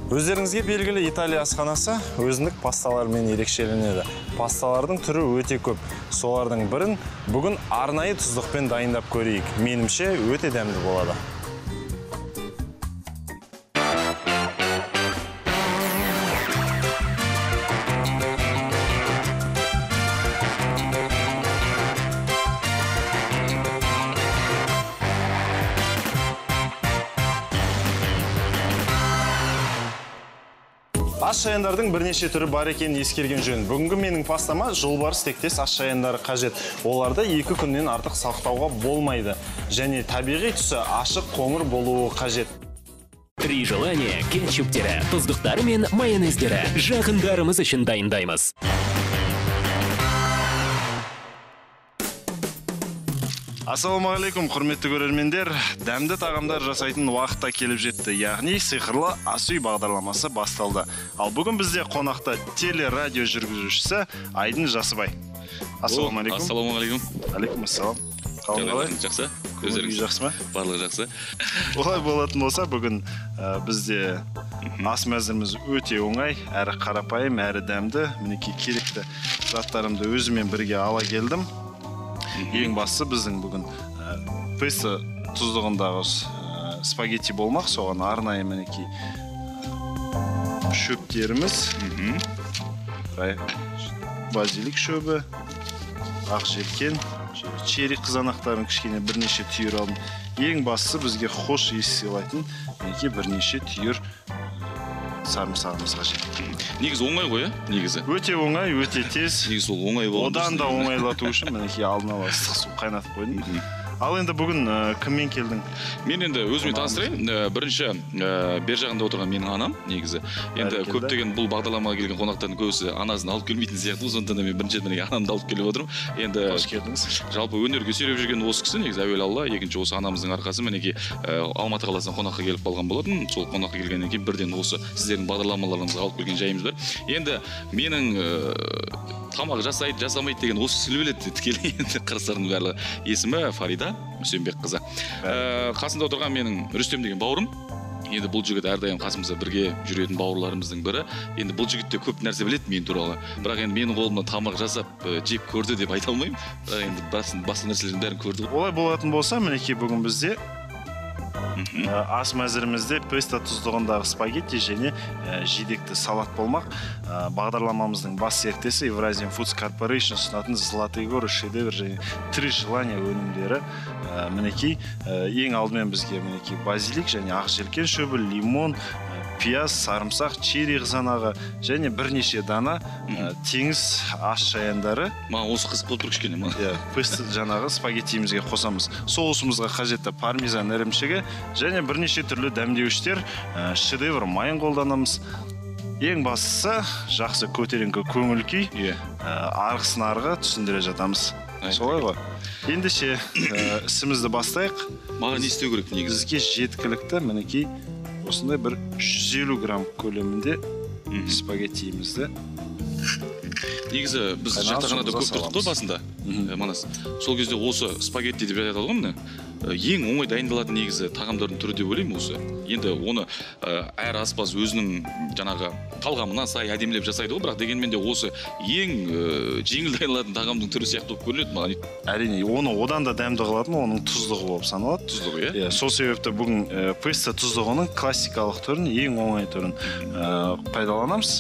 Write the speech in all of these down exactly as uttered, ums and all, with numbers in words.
Өздеріңізге белгілі Италия асханасы өзіндік пасталармен ерекшеленеді. Пасталардың түрі өте көп. Солардың бірін бүгін арнайы тұздықпен дайындап көрейік. Менімше өте дәмді болады. Аш шаяндардың бірнеше түрі бар екенін ескерген жөн. Бүгінгі менің пастама жолбарыс тектес аш шаяндары қажет. Оларды екі күннен артық сақтауға болмайды. Және табиғи түсі ашық қоңыр болуы қажет. Три желания кетчуптері, тұздықтары мен майонездері жақындарымыз үшін дайындаймыз. Ассалаумағалейкум, құрметті көрермендер. Дәмді тағамдар жасайтын уақытта келіп жетті. Яғни сиқырлы ас үй бағдарламасы басталды. Ал бүгін бізде қонақта телерадио жүргізушісі Айдын Жасыбай. Ассалаумағалейкум. Ассалаумағалейкум. Алейкум ассалам. Қалың қалай? Жақсы. Көздеріңіз жақсы ма? Барлығы жақсы. Олай болатын болса, бүгін бізде ас мәзіріміз өте оңай, әрі қарапайым, әрі дәмді. Мінекей керекті заттарымды өзімен бірге ала келдім. Ең бастысы біздің бүгін песто тұздығындағы спагетти болмақ. Соған арнайы мінекей шөптеріміз, базилик шөбі, ақ желкен, черри қызанақтарын кішкене бірнеше түйір алдым. Ең бастысы бізге хош иіс сыйлайтын мінекей бірнеше түйір сарымсағымыз қажет. Негізі оңай ғой, негізі. Өте оңай, өте тез. Негізі ол оңай болады. Одан да оңайлату үшін мінекей алдын ала ыстық су қайнатып қойдым. Ал енді бүгін кіммен келдің? Мен енді өзіме таныстырайын. Бірінші бер жағында отырған менің анам, негізі. Енді көптеген бұл бағдарламаға келген қонақтардың көбісі анасын алып келмейтін сияқты. Сондықтан да мен бірінші менің анамды алып келіп отырмын. Енді қош келдіңіз. Жалпы өнерге сүйреп жүрген осы кісі, негізі әуелі Алла, екінші осы анамыздың арқасы. Мінекей Алматы қаласынан қонаққа келіп қалған болатын. Сол қонаққа келгеннен кейін бірден осы сіздердің бағдарламаларыңызға алып келген жайымыз бар. Енді менің тамақ жасайды, жасамайды деген осы кісі біледі. Тікелей енді қырсырының барлығы. Есімі Фарида Мүсенбек қызы. Қасында отырған менің Рүстем деген бауырым. Енді бұл жігіт әрдайым қасымызда бірге жүретін бауырларымыздың бірі. Енді бұл жігіт те көп нәрсе біледі мен туралы. Бірақ енді менің қолымнан тамақ жасап жеп көрді деп айта алмаймын. Бірақ енді басқа нәрселердің бәрін көрді. Олай болатын болса, мінекей бүгін бізде ас мәзірімізде песто тұздығындағы спагетти және жидекті салат болмақ. Бағдарламамыздың бас серіктесі Евразиан Foods Corporation ұсынатын золотые горы, шедевр және три желания өнімдері. Мінекей ең алдымен бізге мінекей базилик және ақ желкен шөбі, лимон, пияз, сарымсақ, черри қызанағы және бірнеше дана теңіз аш шаяндары. Маған осы қызық болып тұр кішкене. Песто жаңағы спагеттиімізге қосамыз. Соусымызға қажетті пармезан ірімшігі және бірнеше түрлі дәмдеуіштер, шедевр майын қолданамыз. Ең бастысы жақсы көтеріңкі көңіл күй, арғысын арғы түсіндіре жатамыз. Солай ғой. Ендеше ісімізді бастайық. Маған не істеу керек негізі? Бізге жеткілікті мінекей осындай бір жүз елу грамм көлемінде спагеттиімізді. Негізі біз жатақханада көп тұрдық қой басында. Манас. Сол кезде осы спагетти деп айтады ғой міне. Ең оңай дайындалатын негізі тағамдардың түрі деп ойлаймын осы. Енді оны әр аспаз өзінің жаңағы талғамына сай әдемілеп жасайды ғой, бірақ дегенмен де осы ең жеңіл дайындалатын тағамдың түрі сияқты болып көрінеді маған. Әрине, оны одан да дәмді қылатын оның тұздығы болып саналады. Тұздығы, иә? Сол себепті бүгін песто тұздығының классикалық түрін, ең оңай түрін пайдаланамыз.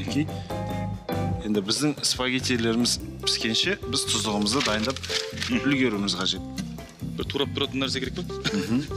Енді біздің спагеттилеріміз піскенше біз тұздығымызды дайындап үлгеруіміз қажет. Бір турап тұратын нәрсе керек пе?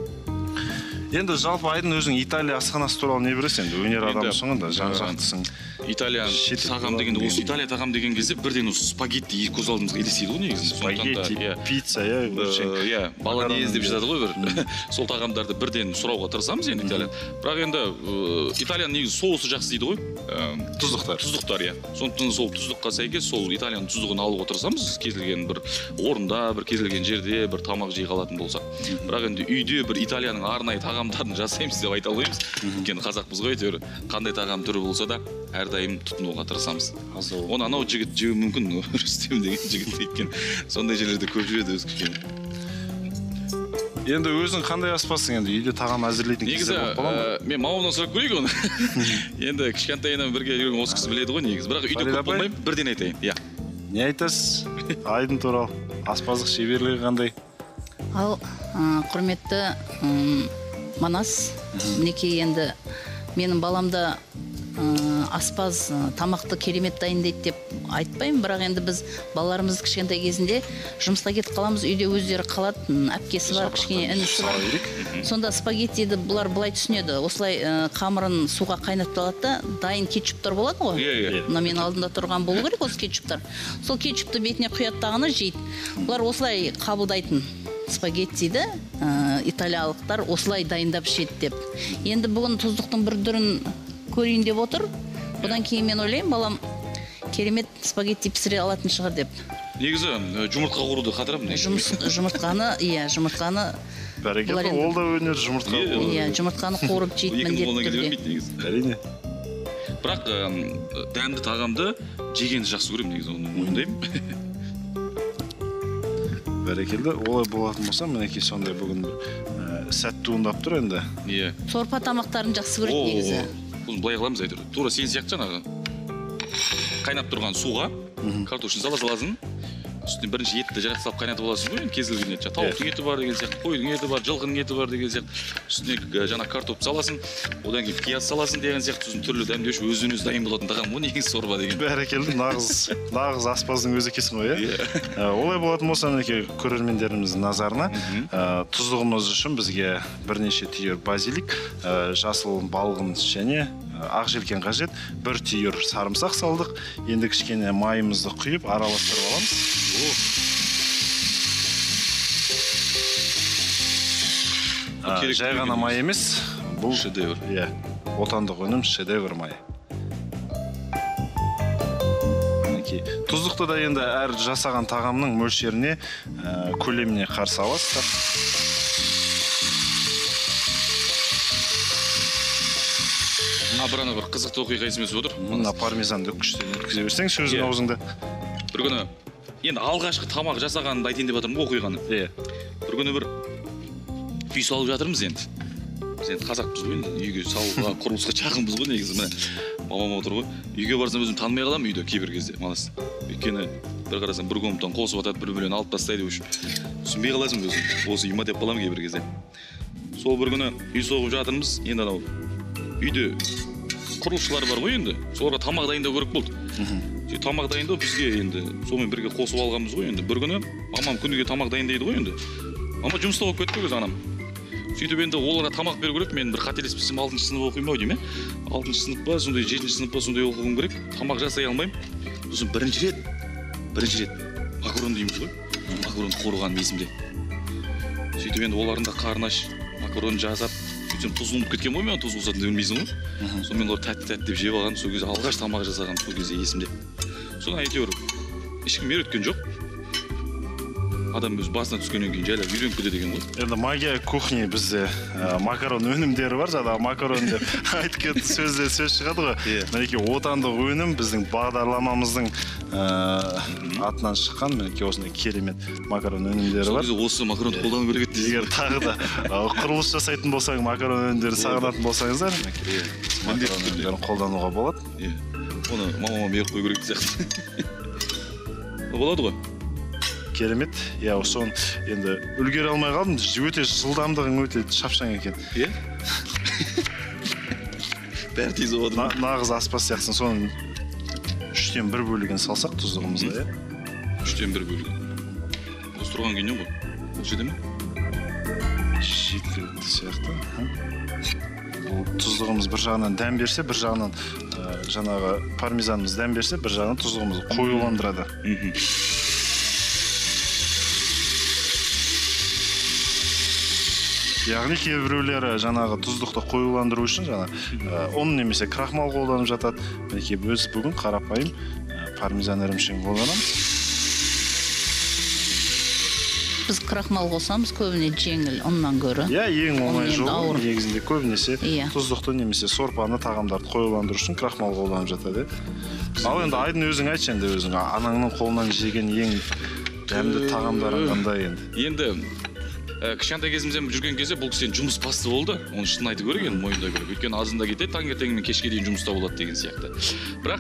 Енді жалпы Айдын өзің Италия асханасы туралы не білесің? Енді өнер адамысың да, жан-жақтысың. Италия тағам дегенде, осы Италия тағам деген кезде бірден осы спагетти көз алдымызға елестейді ғой негізі. Спагетти, пицца, иә, болонез деп жатады ғой бір. Сол тағамдарды бірден сұрауға тырысамыз енді Италия. Бірақ енді Италияның негізі соусы жақсы дейді ғой. Тұздықтар. Тұздықтар, иә. Сондықтан сол тұздыққа сәйкес сол Италияның тұздығын алуға тырысамыз. Кез келген бір орында, бір кез келген жерде бір тамақ жей қалатын болса. Бірақ енді үйде бір Италияның арнайы тағамдарын жасаймыз деп айта алмаймыз. Өйткені қазақпыз ғой, әйтеуір қандай тағам түрі болса да әрдайым тұтынуға тырысамыз. Оны анау жігіт жеуі мүмкін, Рүстем деген жігіт екен. Сондай жерлерде көп жүреді өзі кішкене. Енді өзің қандай аспазсың енді үйде тағам әзірлейтін негізі кездер болып қала ма? мен мамамнан сұрап көрейік оны. Енді кішкентайынан бірге жүрген осы кісі біледі ғой негізі. Бірақ үйде көп болмаймын, бірден айтайын. Иә. Не айтасыз? Айдын туралы аспаздық шеберлігі қандай? Ал құрметті Манас, мінекей енді менің баламда аспаз тамақты керемет дайындайды деп айтпаймын, бірақ енді біз балаларымыз кішкентай кезінде жұмысқа кетіп қаламыз, үйде өздері қалады, әпкесі бар, кішкене інісі бар. Сонда спагеттиді бұлар былай түсінеді, осылай қамырын суға қайнатып алады да, дайын кетчуптар болады ғой. Мына мен алдында тұрған болу керек осы кетчуптар. Сол кетчупты бетіне құяды дағыны жейді. Бұлар осылай қабылдайтын спагеттиді италиялықтар осылай дайындап ішеді деп. Енді бүгін тұздықтың бір түрін көрейін деп отыр. Бұдан кейін мен ойлаймын, балам керемет спагетти пісіре алатын шығар деп. Негізі жұмыртқа құруды қатырамын. Жұмыртқаны, иә, жұмыртқаны бәрекелді, ол да өнер жұмыртқа. Иә, жұмыртқаны қуырып жейді міндетті түрде. Әрине. Бірақ дәмді тағамды жегенді жақсы көремін негізі, оны мойындаймын. Бәрекелді, олай болатын болса, мінекей сондай бүгін сәт туындап тұр енді. Иә. Сорпа тамақтарын жақсы көреді негізі. Бұны былай қыламыз әйтеуір. Тура сен сияқты жаңағы қайнап тұрған суға картошын сала саласың. Үстіне бірінші етті жарақ салып қайнатып аласың ғой, кез келген ет. Тауықтың еті бар деген сияқты, қойдың еті бар, жылқының еті бар деген сияқты. Үстіне жаңа картоп саласың, одан кейін пияз саласың деген сияқты, сосын түрлі дәмдеуші өзінен өзі дайын болатын тағам ғой, негізі сорпа деген. Бәрекелді, нағыз нағыз аспаздың өзі екенсің ғой, иә. Олай болатын болса, мінекей көрермендеріміздің назарына тұздығымыз үшін бізге бірнеше түйір базилик, жасыл балғын және ақ желкен қажет, бір түйір сарымсақ салдық. Енді кішкене майымызды құйып араластырып аламыз. Жай ғана май емес, бұл шедевр. Иә, отандық өнім шедевр май. Тұздықты да енді әр жасаған тағамның мөлшеріне, көлеміне қарсы аласыздар. Абыраны бір қызықты оқиға есіме түсіп отыр. Мына пармезанды күштен өткізе берсең сөзің аузыңда. Бір күні енді алғашқы тамақ жасағанымды айтайын деп жатырмын ғой оқиғаны. Иә. Бір күні бір үй салып жатырмыз енді. Біз енді қазақпыз ғой енді, үйге салуға, құрылысқа жақынбыз ғой негізі. Міне мамам отыр ғой. Үйге барсам өзім танымай қаламын үйде кейбір кезде, манас. Өйткені бір қарасам бір комнатаны қосып атады, бір бөлмені алып тастайды өш. Түсінбей қаласың өзің. Осы үйма деп қаламын кейбір кезде. Сол бір күні үй соғып жатырмыз. Енді анау үйде құрылысшылар бар ғой енді. Соларға тамақ дайындау керек болды. Тамақ дайындау бізге енді сонымен бірге қосып алғанбыз ғой енді. Бір күні мамам күніге тамақ дайындайды ғой енді. Мама жұмыста болып кетті өз анам. Сөйтіп енді оларға тамақ беру керек. Мен бір қателеспесем алтыншы сынып оқимын ау деймін. алтыншы сынып па, сондай жетінші сынып па сондай оқуым керек. Тамақ жасай алмаймын. Сосын бірінші рет, бірінші рет макарон дейміз ғой. Макарон қуырғаным есімде. Сөйтіп енді олардың да қарны аш, макарон жасап, сөйтсем тұз ұмытып кеткен ғой, мен тұз қосатынын білмейсің ғой. Сонымен олар тәтті-тәтті деп жеп алған. Сол кезде алғаш тамақ жасаған сол кезде есімде. Содан әйтеуір ешкім үйреткен жоқ. Адам өз басына түскеннен кейін жайлап үйреніп кетеді екен ғой. Енді магия кухни бізде макарон өнімдері бар, жаңағы макарон деп айтып кетті сөзде сөз шығады ғой. Мінекей отандық өнім біздің бағдарламамыздың атынан шыққан, мінекей осындай керемет макарон өнімдері бар. Сол кезде осы макаронды қолдану керек еді. Егер тағы да құрылыс жасайтын болсаң, макарон өнімдерін сағынатын болсаңыздар, макарон өнімдерін қолдануға болады. Оны мамама беріп қою керек сияқты. Болады ғой. Керемет. Я соны енді үлгере алмай қалдым. Өте жылдамдығың өте шапшаң екен. Иә? Бәрі тез болады. Нағыз аспаз сияқтысың. Соның үштен бір бөлігін салсақ тұздығымызға, иә? Үштен бір бөлігін. Осы тұрған күйінен ғой. Ол жеді ме? Жеткілікті сияқты. Тұздығымыз бір жағынан дәм берсе, бір жағынан жаңағы пармезанымыз дәм берсе, бір жағынан тұздығымызды қоюландырады. Яғни кейбіреулері жаңағы тұздықты қоюландыру үшін жаңа ұн немесе крахмал қолданып жатады. Мінекей біз бүгін қарапайым пармезан ірімшігін қолданамыз. Біз крахмал қосамыз көбіне жеңіл ұннан гөрі. Иә, ең оңай жолы негізінде көбінесе тұздықты немесе сорпаны тағамдарды қоюландыру үшін крахмал қолданып жатады. Ал енді Айдын өзің айтшы енді өзің анаңның қолынан жеген ең дәмді тағамдарың қандай енді? Енді кішкентай кезімізден жүрген кезде бұл кісінің жұмыс басты болды. Оны шын айту керек, енді мойындау керек. Өйткені азында кетеді, таңертең мен кешке дейін жұмыста болады деген сияқты. Бірақ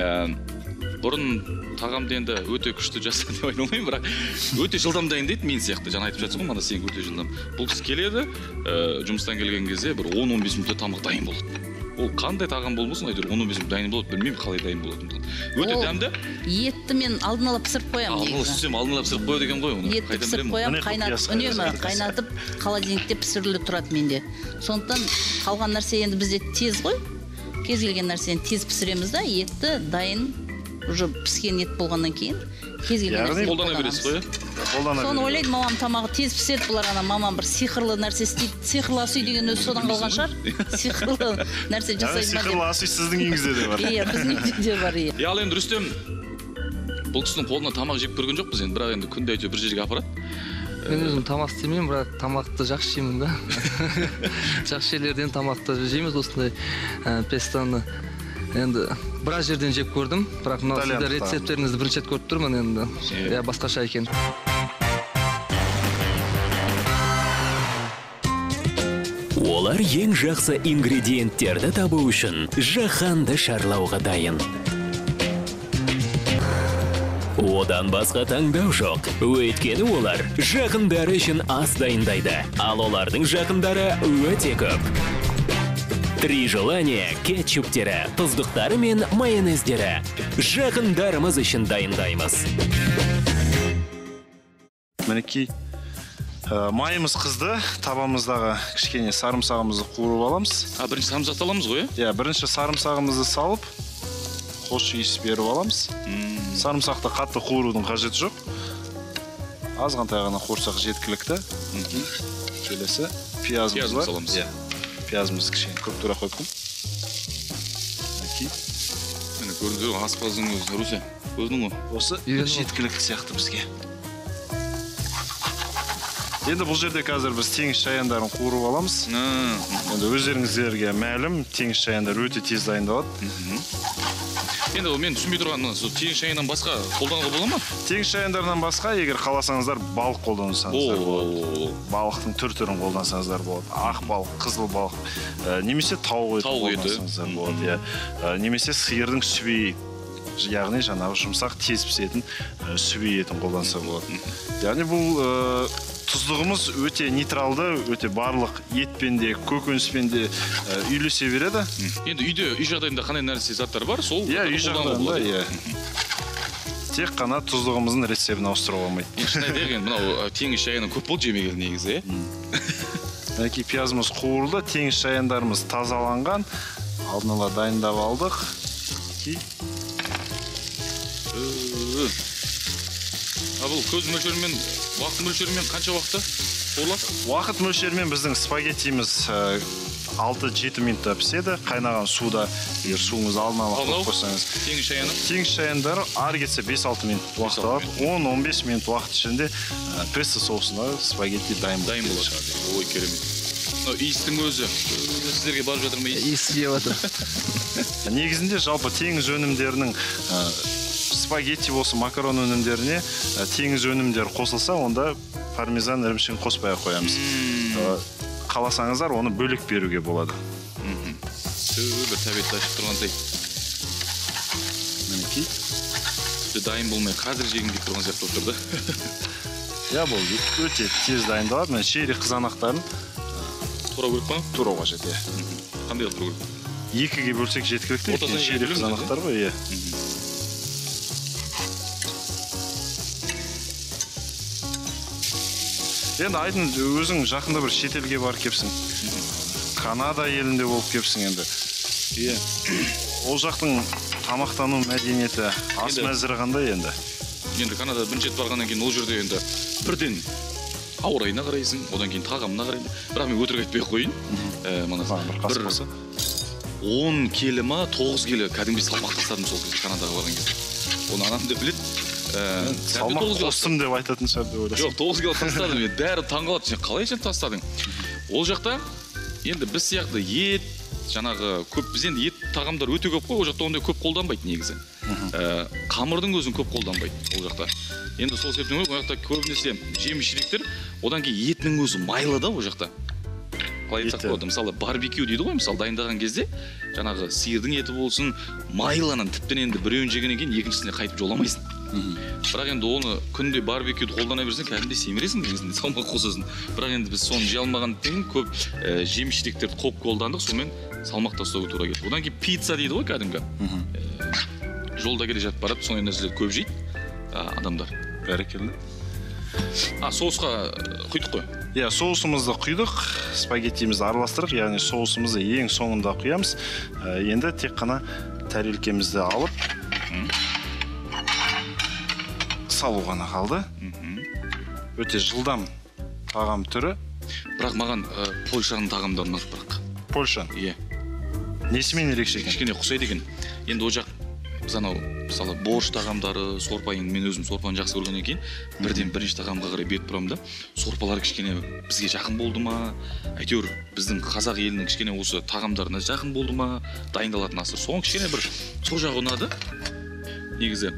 бұрын тағамды енді өте күшті жасады деп айта алмаймын, бірақ өте жылдам дайындайды мен сияқты. Жаңа айтып жатсың ғой, мана сен өте жылдам. Бұл кісі келеді, жұмыстан келген кезде бір он он бес минутта тамақ дайын болады. Ол қандай тағам болмасын, әйтеуір он он бес минут дайын болады, білмеймін қалай дайын болады. Өте дәмді. Етті мен алдын ала пісіріп қоямын негізі. Алдын ала пісіріп, алдын ала пісіріп қояды екен ғой оны. Етті пісіріп қоямын, қайнатып, үнемі қайнатып, холодильникте пісіріліп тұрады менде. Сондықтан қалған нәрсе енді бізде тез ғой. Кез келген нәрсені тез пісіреміз да, етті дайын уже піскен ет болғаннан кейін кез келген нәрсені қолдана бересіз ғой. Соны ойлайды, мамам тамағы тез піседі, бұлар ана мамам бір сиқырлы нәрсе істейді. Сиқырлы ас үй деген өзі содан қалған шығар. Сиқырлы нәрсе жасайды ма деп. Сиқырлы ас үй сіздің үйіңізде де бар. Иә, біздің үйде де бар, иә. Ал енді Рүстем, бұл кісінің қолынан тамақ жеп көрген жоқпыз енді, бірақ енді күнде әйтеуір бір жерге апарады. Мен өзім тамақ істемеймін, бірақ тамақты жақсы жеймін да. Жақсы жерлерден тамақты жейміз осындай пестаны. Енді біраз жерден жеп көрдім, бірақ мынау сізді рецептеріңізді бірінші рет көріп тұрмын енді. Я басқаша екен. Олар ең жақсы ингредиенттерді табу үшін жаһанды шарлауға дайын. Одан басқа таңдау жоқ. Өйткені олар жақындары үшін ас дайындайды, ал олардың жақындары өте көп. Три желания кетчуптері, тұздықтары мен майонездері. Жақындарымыз үшін дайындаймыз. Мінекей, майымыз қызды, табамыздағы кішкене сарымсағымызды қуырып аламыз. А, бірінші сарымсақты аламыз ғой, иә? Иә, бірінші сарымсағымызды салып, хош иіс беріп аламыз. Сарымсақты қатты қуырудың қажеті жоқ. Азғантай ғана қуырсақ жеткілікті. Келесі пиязымыз бар. Пиязымыз кішкене көп тура қойып. Мені көрдіңіз ғой, аспаздың өзі, Руся, көрдің ғой? Осы жеткілікті сияқты бізге. Енді бұл жерде қазір біз теңіз шаяндарын қуырып аламыз. Енді өздеріңіздерге мәлім, теңіз шаяндар өте тез дайындалады. Енді мен түсінбей тұрған, теңіз шаяннан басқа қолдануға бола ма? Теңіз шаяндарынан басқа, егер қаласаңыздар, балық қолданысаңыздар болады. Балықтың түр-түрін қолдансаңыздар болады. Ақ балық, қызыл балық, немесе тауық етін қолдансаңыздар болады. Немесе сиырдың сүбей, яғни жаңағы жұмсақ тез пісетін сүбей етін қолданса болады. Яғни бұл тұздығымыз өте нейтралды, өте барлық етпен де, көкөніспен де үйлесе береді. Енді үйде, үй жағдайында қандай нәрсе заттар бар, сол иә, үй жағдайында, иә. Тек қана тұздығымыздың рецебін ауыстыруға болмайды. Шын айтайық, мынау теңіз шаяны көп болды жемеген негізі, иә? Мінекей пиязымыз қуырылды, теңіз шаяндарымыз тазаланған, алдын ала дайындап алдық. А бұл көз мөлшерімен, уақыт мөлшерімен қанша уақытта қуырылады? Уақыт мөлшерімен біздің спагеттиміз алты жеті минутта піседі. Қайнаған суда, егер суыңызды алдын ала қойып қойсаңыз. Теңіз шаяны? Теңіз шаяндар ары кетсе бес алты минут уақыт алады. он он бес минут уақыт ішінде песто соусында спагетти дайын болады. Дайын болады. Ой, керемет. Иістің өзі сіздерге барып жатыр ма? Иіс келіп жатыр. Негізінде жалпы теңіз өнімдерінің спагетти болсын, макарон өнімдеріне теңіз өнімдері қосылса, онда пармезан ірімшігін қоспай қоямыз. Қаласаңыздар, оны бөлек беруге болады. Бір тәбетті ашып тұрғандай. Мінекей. Дайын болмай, қазір жегін деп тұрған сияқты отырды. Я, бұл өте тез дайындалады. Мен шейрек қызанақтарын турау керек па? Турауға жете. Қандай турау керек? Екіге бөлсек жеткілікті. Шейрек қызанақтар ғой, е. Енді айтын өзің жақында бір шетелге барып кепсің. Канада елінде болып кепсің енді. Ол жақтың тамақтану мәдениеті, ас мәзірі қандай енді? Енді Канада бірінші рет барғаннан кейін ол жерде енді бірден ауа райына қарайсың, одан кейін тағамына қарайсың. Бірақ мен өтірік айтпай қойын. Бір он келі ма, тоғыз келі кәдімгі салмақ тастадым сол кезде Канадаға барған кезде. Оны анам деп біледі. Салмақ қостым деп айтатын шығар деп ойласам. Жоқ, тоғыз келі тастадым. Бәрі таңғалады. Сен қалай сен тастадың? Ол жақта енді біз сияқты ет, жаңағы көп, біз енді ет тағамдар өте көп қой, ол жақта ондай көп қолданбайды негізі. Қамырдың өзін көп қолданбайды ол жақта. Енді сол себептен ол жақта көбінесе жеміс жидектер, одан кейін етінің өзі майлы да ол жақта. Қалай айтсақ болады, мысалы барбекю дейді ғой, мысалы дайындаған кезде жаңағы сиырдың еті болсын, майланын тіптен енді біреуін жегеннен кейін екіншісіне қайтып жоламайсың. Бірақ енді оны күнде барбекюді қолдана берсең, кәдімгідей семіресің негізінде, салмақ қосасың. Бірақ енді біз соны жей алмағандықтан көп жеміс жидектерді көп қолдандық, сонымен салмақ тастауға тура келді. Одан кейін пицца дейді ғой кәдімгі. Жолда келе жатып барады, сондай нәрселерді көп жейді адамдар. Бәрекелді. А, соусқа құйдық қой? Иә, соусымызды құйдық, спагеттимізді араластырдық, яғни соусымызды ең соңында құямыз. Енді тек қана тәрелкемізді алып салу ғана қалды. Өте жылдам тағам түрі. Бірақ маған Польшаның тағамдары ұнады бірақ. Польшан? Иә. Несімен ерекше екен? Кішкене ұқсайды екен. Енді ол жақ біз анау мысалы борщ тағамдары, сорпа, енді мен өзім сорпаны жақсы көргеннен кейін бірден бірінші тағамға қарай бет бұрамын да. Сорпалар кішкене бізге жақын болды ма? Әйтеуір біздің қазақ елінің кішкене осы тағамдарына жақын болды ма? Дайындалатын асыр. Соған кішкене бір сол жағы ұнады. Негізі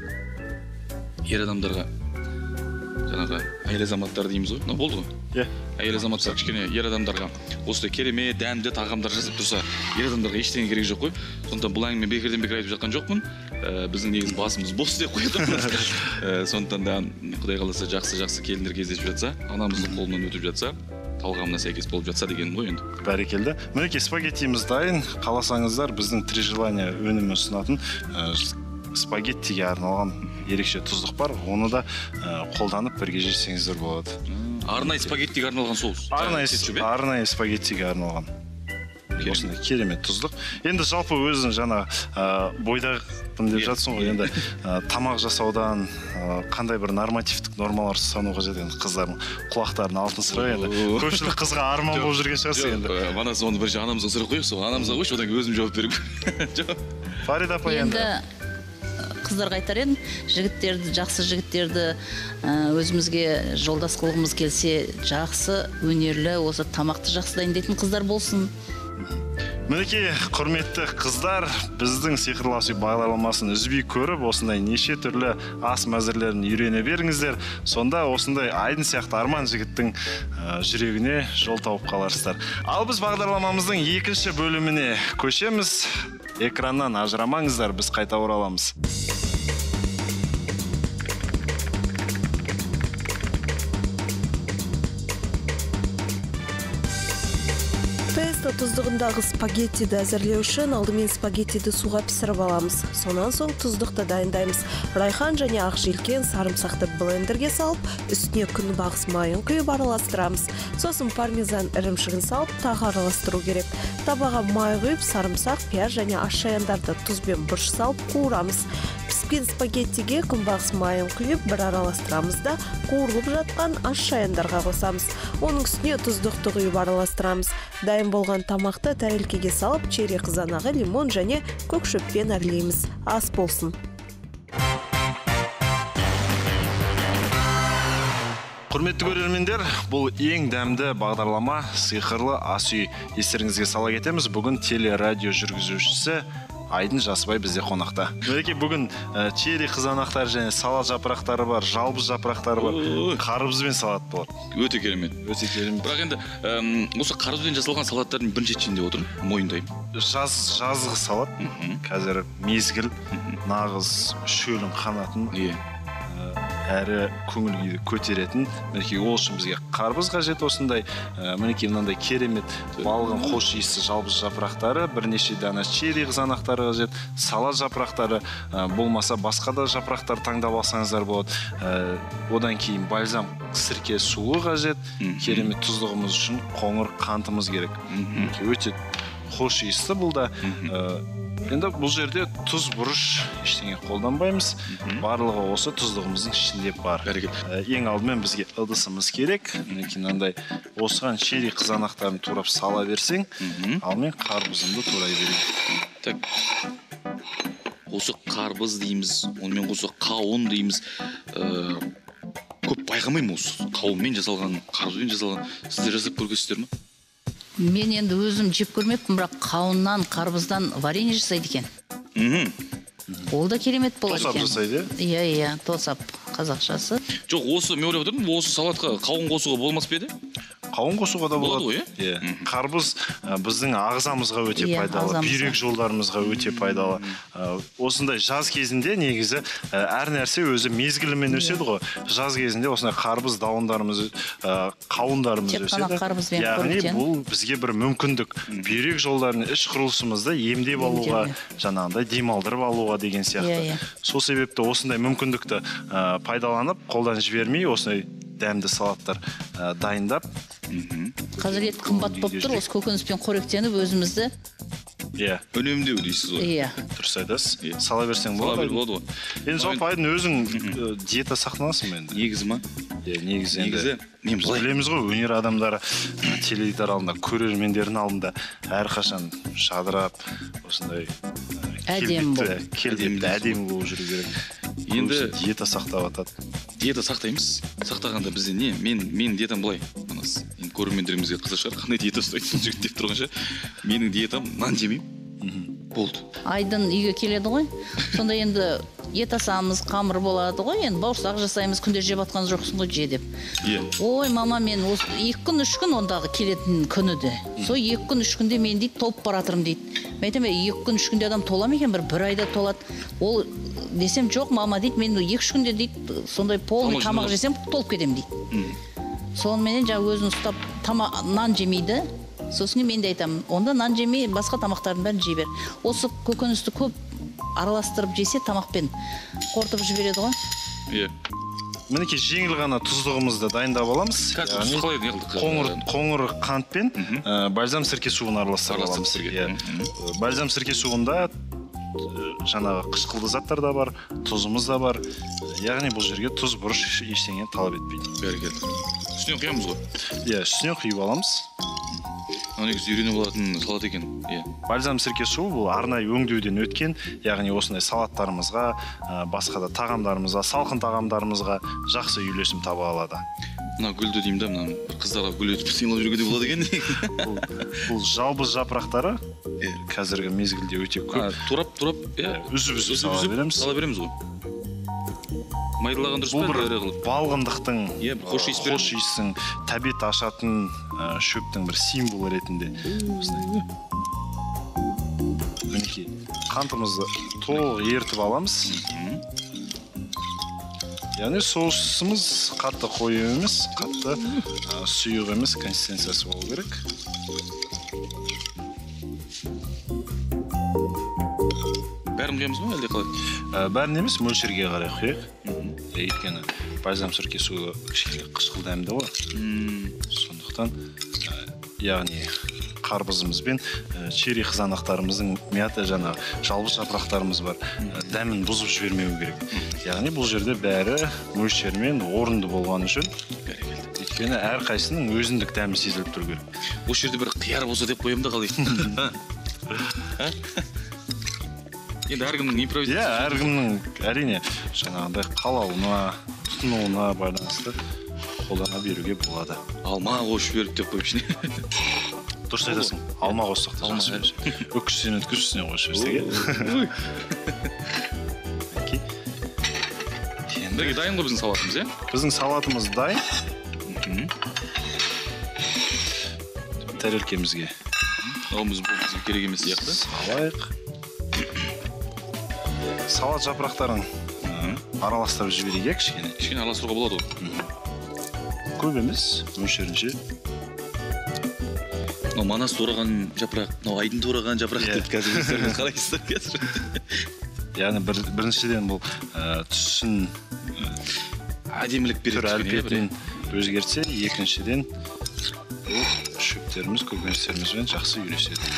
ер адамдарға жаңағы әйел азаматтар дейміз ғой. Болды ғой? Иә. Әйел азаматтар кішкене ер адамдарға осындай керемет дәмді тағамдар жасап тұрса, ер адамдарға ештеңе керек жоқ қой. Сондықтан бұл әңгіме бекерден бекер айтып жатқан жоқпын. Біздің негізі басымыз бос деп қоятын. Сондықтан да Құдай қаласа жақсы-жақсы келіндер кездесіп жатса, анамыздың қолынан өтіп жатса, талғамына сәйкес болып жатса деген ғой енді. Бәрекелді. Мінекей спагеттиміз дайын. Қаласаңыздар біздің три желания өнімі ұсынатын спагеттиге арналған ерекше тұздық бар. Оны да қолданып бірге жесеңіздер болады. Арнайы спагеттиге арналған соус. Арнайы спагеттиге арналған. Осындай керемет тұздық. Енді жалпы өзің жаңа бойдақпын деп жатсың ғой. Енді тамақ жасаудан қандай бір нормативтік нормалар ұстану қажет енді қыздардың құлақтарына алтын сырға енді. Көпшілік қызға арман болып жүрген шығарсың енді. Мана соны бірінші анамызға сұрақ қояйық, сол анамызға қойшы, одан кейін өзім жауап беремін. Фарида апа енді қыздарға айтар едім, жігіттерді, жақсы жігіттерді өзімізге жолдас қылғымыз келсе, жақсы, өнерлі, осы тамақты жақсы дайындайтын қыздар болсын. Мінекей, құрметті қыздар, біздің сиқырлы ас үй бағдарламасын үзбей көріп, осындай неше түрлі ас мәзірлерін үйрене беріңіздер. Сонда осындай Айдын сияқты арман жігіттің жүрегіне жол тауып қаларсыздар. Ал біз бағдарламамыздың екінші бөліміне көшеміз. Экраннан ажырамаңыздар, біз қайта ораламыз. Песто тұздығындағы спагеттиді әзірлеу үшін алдымен спагеттиді суға пісіріп аламыз. Сонан соң тұздықты дайындаймыз. Райхан және ақ желкен сарымсақты блендерге салып, үстіне күнбағыс майын құйып араластырамыз. Сосын пармезан ірімшігін салып, тағы араластыру керек. Табаға май құйып, сарымсақ, пияз және аш-шаяндарды тұзбен бұрыш салып қуырамыз. Піскен спагеттиге күнбағыс майын құйып, бір араластырамыз да, қуырылып жатқан аш-шаяндарға қосамыз. Оның үстіне тұздықты құйып араластырамыз. Дайын болған тамақты тәрелкеге салып, черри қызанағы, лимон және көк шөппен әрлейміз. Ас болсын. Құрметті көрермендер, бұл ең дәмді бағдарлама сиқырлы ас үй. Естеріңізге сала кетеміз, бүгін телерадио жүргізушісі Айдын Жасыбай бізде қонақта. Мінекей бүгін черри қызанақтар және салат жапырақтары бар, жалбыз жапырақтары бар. Қарбызбен салат болады. Өте керемет. Өте керемет. Бірақ енді осы қарбызбен жасалған салаттардың бірінші ішінде отырмын, мойындаймын. Жаз жазғы салат. Қазір мезгіл, нағыз шөлін қанатын. Иә. Әрі көңіл күйді көтеретін. Мінекей ол үшін бізге қарбыз қажет осындай. Мінекей мынандай керемет балғын хош иісті жалбыз жапырақтары, бірнеше дана черри қызанақтары қажет, салат жапырақтары, болмаса басқа да жапырақтар таңдап алсаңыздар болады. Одан кейін бальзам сірке суы қажет. Керемет тұздығымыз үшін қоңыр қантымыз керек. Өте хош иісті бұл да. Енді бұл жерде тұз бұрыш ештеңе қолданбаймыз. Барлығы осы тұздығымыздың ішінде бар. Ең алдымен бізге ыдысымыз керек. Мынандай осыған черри қызанақтарын турап сала берсең, ал мен қарбызымды турай берейін. Так. Осы қарбыз дейміз, онымен қоса қауын дейміз. Көп байқамаймын осы қауынмен жасалған, қарбызбен жасалған. Сіздер жасап көргенсіздер ме? Мен енді өзім жеп көрмеппін, бірақ қауыннан, қарбыздан варенье жасайды екен. Ол да керемет болады екен. Тосап жасайды? Иә, иә, тосап. қазақшасы. Жоқ, осы мен ойлап отырмын, осы салатқа қауын қосуға болмас па еді? Қауын қосуға да болады. Болады ғой, иә? Қарбыз ә, біздің ағзамызға өте Иә, пайдалы, ағзамызға. бүйрек жолдарымызға өте пайдалы. Ә, осындай жаз кезінде негізі ә, әр нәрсе өзі мезгілімен өседі ғой. Жаз кезінде осындай қарбыз дауындарымыз, ә, қауындарымыз Тек қана өседі. қарбыз бен Яғни қоректен. бұл бізге бір мүмкіндік. Бүйрек жолдарын, іш құрылысымызды емдеп алуға, жаңағындай демалдырып алуға деген сияқты. Иә, иә. Сол себепті осындай мүмкіндікті ә, пайдаланып, қолдан жібермей осындай дәмді салаттар ә, дайындап. Қазір ет қымбат болып тұр, осы көкөніспен қоректеніп өзімізді. Иә. Үнемдеу дейсіз ғой. Иә. Дұрыс айтасыз. Иә. Сала берсең Сала болады. беруге болады ғой. Енді жалпы Айдын өзің ә, диета сақтанасың ба енді? Негізі ма? Иә, негізі енді. Негізі мен Біз былай білеміз ғой, өнер адамдары ә, теледидар алдында, көрермендердің алдында әрқашан шадырап, осындай ә, Әдемі келбетті, келбетті, әдемі болып жүру керек. Енді Көбісі диета сақтап атады. диета сақтаймыз. Сақтағанда бізде не? Мен мен диетам былай. Манас. Енді көрермендерімізге қызық шығар, қандай диета ұстайды бұл жігіт деп тұрғанша. Менің диетам нан жемеймін. Болды. Айдын үйге келеді ғой. Сонда енді ет асамыз, қамыр болады ғой. Енді бауырсақ жасаймыз, күнде жеп атқан жоқсың ғой, же деп. Иә. Ой, мама, мен осы екі күн, үш күн ондағы келетін күні де. Сол екі күн, үш күнде мен дейді толып баратырмын дейді. Мен айтамын, екі күн, үш күнде адам тола ма екен, бір бір айда толады. Ол десем, жоқ, мама дейді, мен екі үш күнде дейді, сондай полный тамақ жесем толып кетемін дейді. Сонымен жаңа өзін ұстап тамақ нан жемейді. Сосын мен де айтамын, онда нан жемей, басқа тамақтардың бәрін жей бер. Осы көкөністі көп араластырып жесе тамақпен қорытып жібереді ғой. Иә. Мінекей жеңіл ғана тұздығымызды дайындап аламыз. Қазір тұз қалай не қылдық? Қоңыр қоңыр қантпен ә, бальзам сірке суын араластырып Араластырып аламыз. сірке. Иә. Мгм. Бальзам сірке суында ә, жаңағы қышқылды заттар да бар, тұзымыз да бар. Яғни бұл жерге тұз, бұрыш ештеңе талап етпейді. Бәрекелді. Үстіне құямыз ғой. Иә, үстіне құйып аламыз. Мына негізі үйреніп алатын салат екен. Иә. Бальзам сірке суы бұл арнайы өңдеуден өткен, яғни осындай салаттарымызға, ә, басқа да тағамдарымызға, салқын тағамдарымызға жақсы үйлесім таба алады. Мына гүлді деймін да, мына қыздарға гүл өтіп сыйлап жүруге де болады екен. Бұл, бұл жалбыз жапырақтары Иә. қазіргі мезгілде өте көп. Турап, турап, иә. Үзіп-үзіп сала береміз. Сала береміз ғой. Майдалаған дұрыс Бұл па? бір ірі қылып? балғындықтың, Иә, бір хош иіс береді. хош иістің, тәбет ашатын ә, шөптің бір символы ретінде. Осындай. Мінекей, қантымызды толық ертіп аламыз. Яғни соусымыз қатты қою емес, қатты ә, сұйық емес, консистенциясы болу керек. Бәрін құямыз ба, әлде қалай? Ә, бәрін емес, мөлшерге қарай құйық. Өйткені бальзам сірке суы кішкене қышқыл дәмді ғой. Сондықтан ә, яғни қарбызымыз бен ә, черри қызанақтарымыздың мята жаңағы жалбыз жапырақтарымыз бар. Ә, дәмін бұзып жібермеу керек. Яғни бұл жерде бәрі мөлшермен орынды болғаны үшін. Өйткені әр қайсының өзіндік дәмі сезіліп тұру керек. Осы жерде бір қияр болса деп қоямын да қалай. Енді әркімнің импровизация. Иә, әркімнің әрине жаңағындай қалауына, тұтынуына байланысты қолдана беруге болады. Алма қосып жіберіп деп қойып ішіне. Дұрыс айтасың. Алма қоссақ та жақсы болса. Өткізсең өткізсең қосып жіберсек. Бірге дайын ғой біздің салатымыз, иә? Біздің салатымыз дайын. Тәрелкемізге Оғымыз бұл бізге керек емес сияқты. салайық. Салат жапырақтарын араластырып жіберейік кішкене. Кішкене араластыруға болады ғой. Көп емес, мөлшерінше. Мынау манас тураған жапырақ, мынау айдын тураған жапырақ Иә. дейді қазір. Өздеріңіз қалайсыздар қазір? Яғни бір, біріншіден бұл ә, түсін Әдемілік береді. түр кішкене, иә, әлпетін өзгертсе, екіншіден бұл шөптеріміз, көкөністерімізбен жақсы үйлеседі.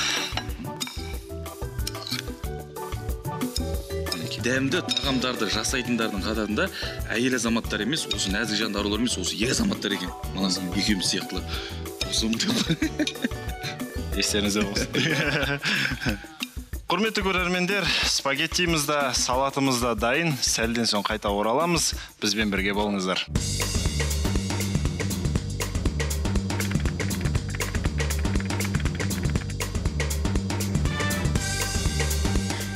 Дәмді тағамдарды жасайтындардың қатарында әйел азаматтар емес, осы нәзік жанды арулар емес, осы ер азаматтар екен. Манасың екеуміз сияқтылар. Осы Естеріңізде болсын. Құрметті көрермендер, спагеттиміз да, салатымыз да дайын. Сәлден соң қайта ораламыз. Бізбен бірге болыңыздар.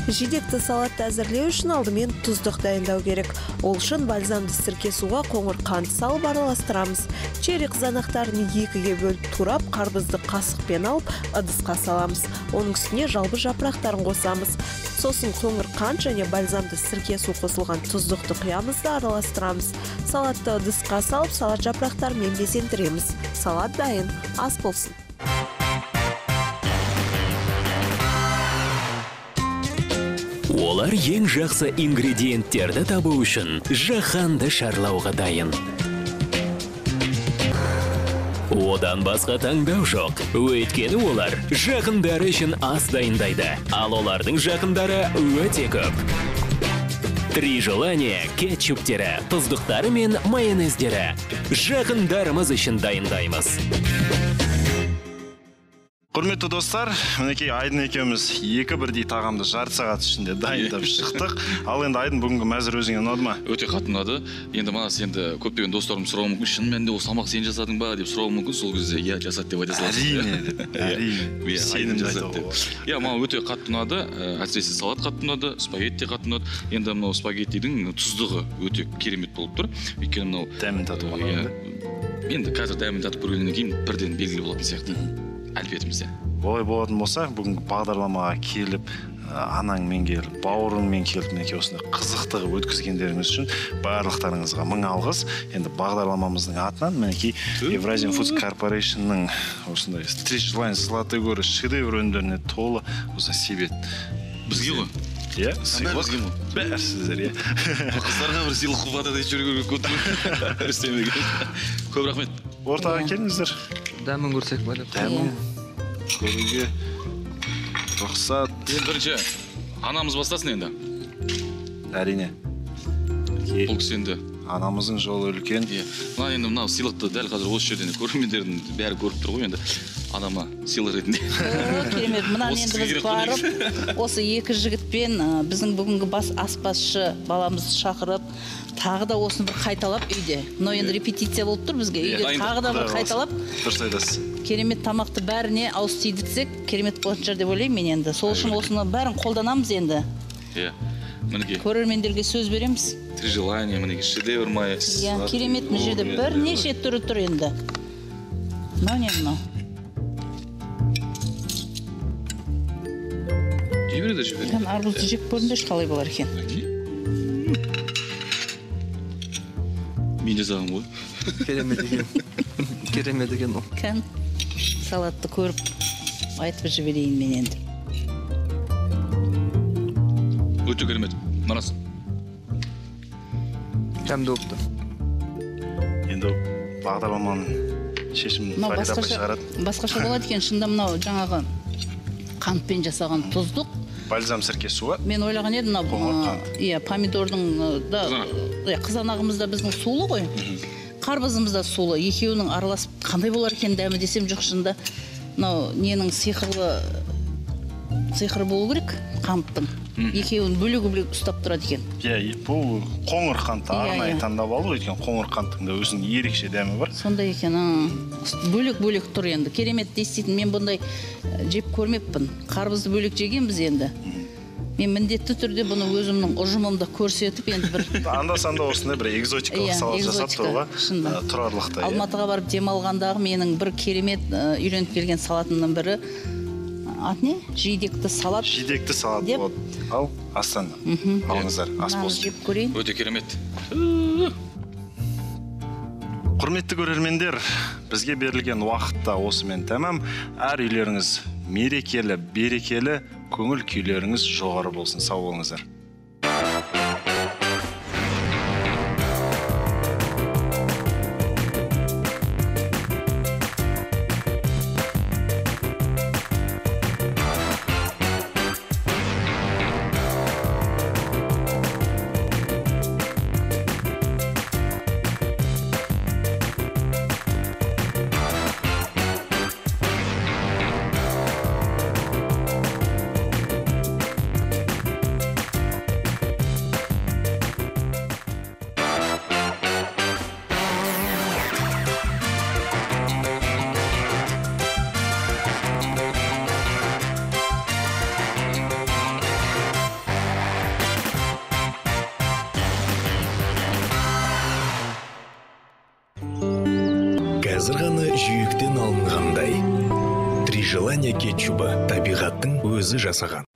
Жидекті салатты әзірлеу үшін алдымен тұздық дайындау керек. Ол үшін бальзамды сірке суға қоңыр қант салып араластырамыз. Черри қызанақтарын екіге бөліп турап, қарбызды қасықпен алып, ыдысқа саламыз. Оның үстіне жалбы жапырақтарын қосамыз. Сосын қоңыр қант және бальзамды сірке су қосылған тұздықты құямыз да араластырамыз. Салатты ыдысқа салып, салат жапырақтарымен безендіреміз. Салат дайын, ас болсын. Олар ең жақсы ингредиенттерді табу үшін жаһанды шарлауға дайын. Одан басқа таңдау жоқ. Өйткені олар жақындары үшін ас дайындайды. Ал олардың жақындары өте көп. Три желания кетчуптері, тұздықтары мен майонездері. Жақындарымыз үшін дайындаймыз. Құрметті достар, мінекей Айдын екеуміз екі бірдей тағамды жарты сағат ішінде дайындап шықтық. Ал енді Айдын бүгінгі мәзір өзіңе ұнады ма? Өте қатты ұнады. Енді манас енді көптеген достарым сұрауы мүмкін, шын мәнінде осы тамақ сен жасадың ба деп сұрауы мүмкін. Сол кезде иә жасады деп айта саласың. Әрине деп. Әрине. Сенім жасады деп. Иә, маған өте қатты ұнады. Әсіресе салат қатты ұнады, спагетти қатты ұнады. Енді мынау спагеттидің тұздығы өте керемет болып тұр. Өйткені мынау дәмін татып алған. Енді қазір дәмін татып көргеннен кейін бірден белгілі болатын сияқты. Әлбетімізде. Олай болатын болса, бүгінгі бағдарламаға келіп, анаңмен келіп, бауырыңмен келіп, мінекей осындай қызықты өткізгендеріңіз үшін барлықтарыңызға мың алғыс. Енді бағдарламамыздың атынан мінекей Евразиан Foods Corporation'ның осындай три желания золотой горы шедевр өнімдеріне толы осы себет. Бізге ғой? Иә, сыйлық. Бәрі сіздер, иә. Қыздарға бір сыйлық қылбады да жүргенге көтіріп істемеген. Көп рахмет. Ортаға келіңіздер. Дәмін көрсек бәлі. Дәмін көруге рұқсат. Ең бірінші, анамыз бастасын енді. Әрине. Бұл кісі енді. Анамыздың жолы үлкен. Мына енді мынау сыйлықты дәл қазір осы жерден көрермендердің бәрі көріп тұр ғой енді. Анама сыйлық ретінде. Керемет. Мына енді біз барып, осы екі жігітпен біздің бүгінгі бас аспазшы баламызды шақырып, тағы да осыны бір қайталап үйде. Мынау енді репетиция болып тұр бізге. Үйде тағы да бір қайталап. Дұрыс айтасыз. Керемет тамақты бәріне ауыз тидірсек, керемет болатын шығар деп ойлаймын мен енді. Сол үшін осыны бәрін қолданамыз енді. Иә. Мінекей. Көрермендерге сөз береміз. Три желания, мінекей шедевр май. Иә, керемет мына жерде бірнеше түрі тұр енді. Мынау не мынау? Жібереді жібереді. Мен арбузды жеп көрдім, қалай болар екен. Мен жасағым ғой. Керемет екен. Керемет екен ол. Кән салатты көріп айтып жіберейін мен енді. Өте керемет. Манас. Кәмді өпті. Енді бағдарламаның шешімін Фарида апай шығарады. Басқаша болады екен, шында мынау жаңағы қантпен жасаған тұздық. Бальзам сірке суы. Мен ойлаған едім, мынау помидордың да қызанағымызда біздің сулы ғой. Қарбызымызда сулы. Екеуінің араласып қандай болар екен дәмі десем жоқ, шында. Мынау ненің сиқырлы сиқыры болу керек, қанттың. Екеуін бөлек-бөлек ұстап тұрады екен. Иә, бұл қоңыр қантты арнайы таңдап алу, өйткені қоңыр қанттың да өзінің ерекше дәмі бар. Сондай екен, бөлек-бөлек тұр енді. Керемет дейсейтін, мен бұндай жеп көрмеппін. Қарбызды бөлек жегенбіз енді. Мен міндетті түрде бұны өзімнің ұжымымда көрсетіп, енді бір... Анда-санда осындай бір экзотикалық салат жасап тұруға тұрарлықтай. Алматыға барып демалғандағы менің бір керемет үйреніп келген салатымның бірі ат не? Жидекті салат. Жидекті салат болады. Ал, астан. Алыңыздар, ас болсын. Жеп көрейін. Өте керемет. Құрметті көрермендер, бізге берілген уақытта осымен тәмам. Әр үйлеріңіз мерекелі, берекелі, көңіл күйлеріңіз жоғары болсын. Сау болыңыздар. азыр ғана жүйектен алынғандай. Три желания кетчубы табиғаттың өзі жасаған.